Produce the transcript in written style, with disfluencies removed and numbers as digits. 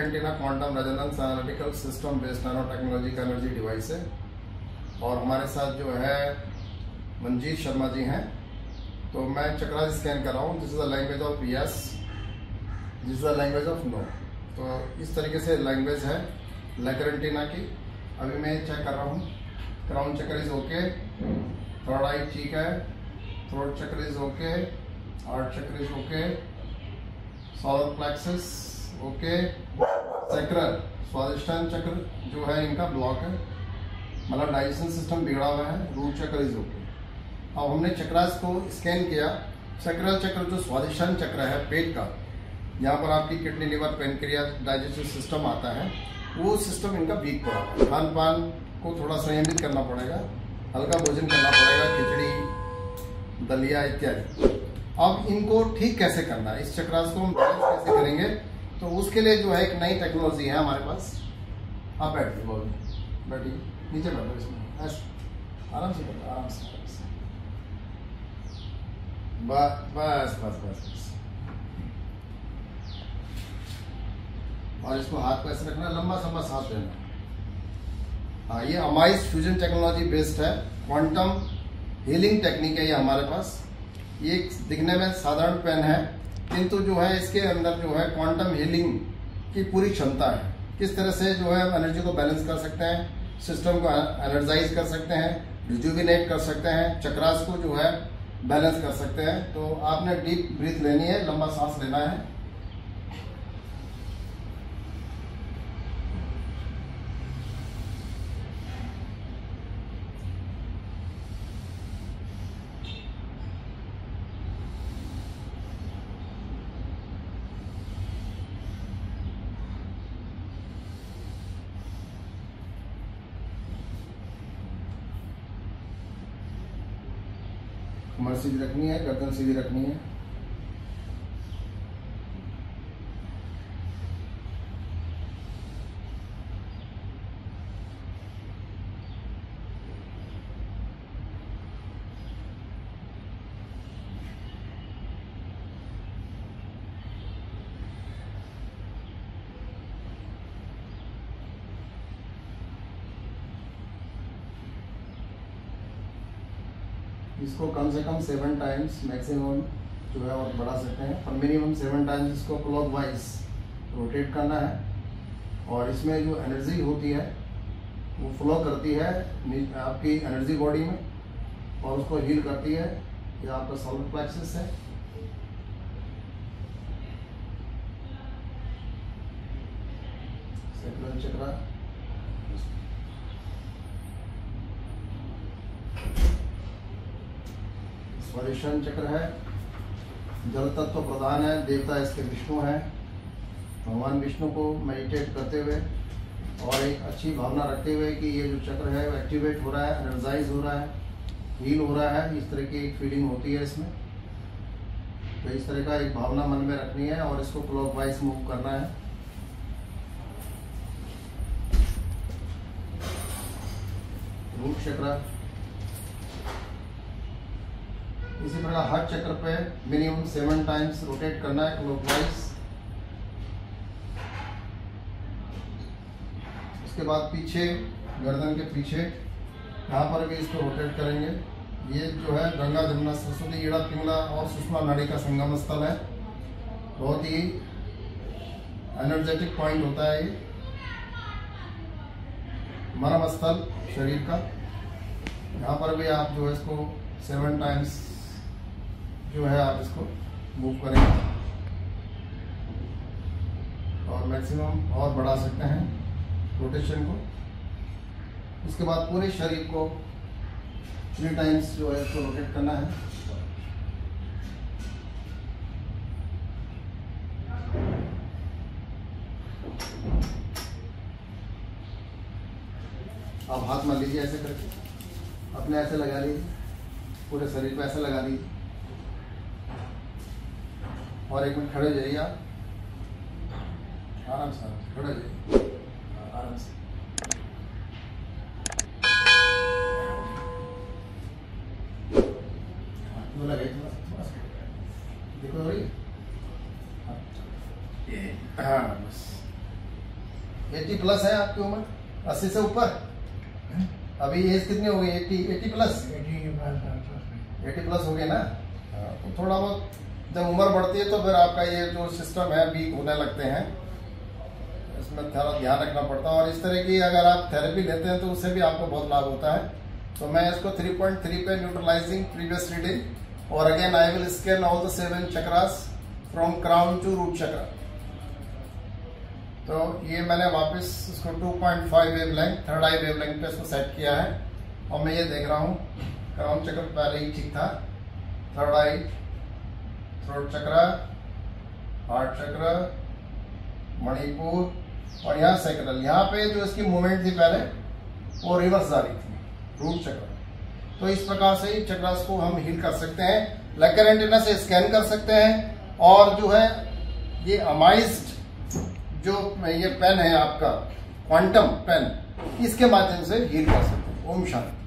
Antenna quantum resonance analytical system based nano technology का energy device है। और हमारे साथ जो है मंजीत शर्मा जी हैं। तो मैं चक्रा स्कैन कर रहा हूँ। This is the language of yes, this is the language of no. तो इस तरीके से लैंग्वेज है लेकर एंटीना की। अभी मैं चेक कर रहा हूँ। क्राउन चक्र इज ओके, थर्ड आई ठीक है, throat chakra is okay, heart chakra is okay, solar plexus okay, sacral Swadhisthana chakra जो है इनका ब्लॉक है, मतलब डाइजेशन सिस्टम बिगड़ा हुआ है। रूट चक्र इज ओके। अब हमने चक्रास को स्कैन किया। सैक्रल चक्र जो स्वादिष्टान चक्र है पेट का, यहाँ पर आपकी kidney, liver, pancreas, digestive system आता है, वो सिस्टम इनका वीक पड़ा है। खान पान को थोड़ा संयमित करना पड़ेगा, हल्का भोजन करना पड़ेगा, खिचड़ी, दलिया इत्यादि। अब इनको ठीक कैसे करना है, इस चक्रास को हम बैलेंस कैसे करेंगे, तो उसके लिए जो है एक नई टेक्नोलॉजी है हमारे पास। आप बैठिए, बोलिए, बैठिए, नीचे बैठो, इसमें आराम से बैठो, आराम से, बस बस बस बस। और इसको हाथ को ऐसे रखना, लंबा लंबा सांस लेना। हाँ, ये अमाइस फ्यूजन टेक्नोलॉजी बेस्ड है, क्वांटम हीलिंग टेक्निक है ये हमारे पास। ये दिखने में साधारण पेन है, किंतु जो है इसके अंदर जो है क्वांटम हीलिंग की पूरी क्षमता है। किस तरह से जो है एनर्जी को बैलेंस कर सकते हैं, सिस्टम को एनर्जाइज कर सकते हैं, रिजुविनेट कर सकते हैं, चक्रास को जो है बैलेंस कर सकते हैं। तो आपने डीप ब्रीथ लेनी है, लंबा सांस लेना है। कमर सीधी रखनी है, गर्दन सीधी रखनी है। इसको कम से कम 7 टाइम्स मैक्सिमम जो है और बढ़ा सकते हैं, पर मिनिमम 7 टाइम्स इसको क्लॉकवाइज रोटेट करना है। और इसमें जो एनर्जी होती है वो फ्लो करती है आपकी एनर्जी बॉडी में और उसको हील करती है। ये आपका सोलर प्लेक्सस है। सैक्रल चक्र, स्वादिष्टान चक्र है, जल तत्व प्रधान है, देवता इसके विष्णु है। भगवान विष्णु को मेडिटेट करते हुए और एक अच्छी भावना रखते हुए कि ये जो चक्र है वो एक्टिवेट हो रहा है, एनर्जाइज हो रहा है, हील हो रहा है, इस तरह की एक फीलिंग होती है इसमें। तो इस तरह का एक भावना मन में रखनी है और इसको क्लॉकवाइज मूव करना है। रूट चक्र, इसी प्रकार हर चक्र पे मिनिमम 7 टाइम्स रोटेट करना है क्लॉकवाइज। उसके बाद पीछे, गर्दन के पीछे, यहाँ पर भी इसको रोटेट करेंगे। ये जो है गंगा, जमुना, सरस्वती, ईड़ा, पिंगला और सुषमा नाड़ी का संगम स्थल है। बहुत ही एनर्जेटिक पॉइंट होता है ये, मर्म स्थल शरीर का। यहाँ पर भी आप जो है इसको 7 टाइम्स जो है आप इसको मूव करेंगे और मैक्सिमम और बढ़ा सकते हैं रोटेशन को। उसके बाद पूरे शरीर को 3 टाइम्स जो है इसको रोटेट करना है। आप हाथ मान लीजिए ऐसे करके, अपने ऐसे लगा लीजिए, पूरे शरीर पे ऐसे लगा लीजिए और 1 मिनट खड़े हो जाइए। आप आराम से खड़े हो जाइए, आराम से। लगे थोड़ा सा देखो भाई, हाँ बस 80 प्लस है आपकी उम्र, 80 से ऊपर। अभी एज कितनी हो गई? 80 प्लस 80 प्लस हो गई ना। तो थोड़ा बहुत जब उम्र बढ़ती है तो फिर आपका ये जो सिस्टम है वीक होने लगते हैं, इसमें थोड़ा ध्यान रखना पड़ता है। और इस तरह की अगर आप थेरेपी लेते हैं तो उससे भी आपको बहुत लाभ होता है। तो मैं इसको 3.3 पे न्यूट्रलाइजिंग प्रीवियस रीडिंग, और again I will scan all the 7 chakras from crown to root chakra. तो ये मैंने वापस इसको 2.5 वेवलेंथ, थर्ड आई वेवलेंथ पे इसको सेट किया है। और मैं ये देख रहा हूँ क्राउन चक्र पहले ही ठीक था, third eye, throat chakra, heart chakra, Manipur और यहाँ सैक्रल। यहाँ पे जो इसकी मूवमेंट थी पहले वो रिवर्स जा रही थी, रूट चक्र। तो इस प्रकार से ही चक्रास को हम हील कर सकते हैं। लेकर एंटीना से स्कैन कर सकते हैं, और जो है ये अमाइज्ड जो ये पेन है आपका क्वांटम पेन, इसके माध्यम से हील कर सकते हैं। ओम शांति।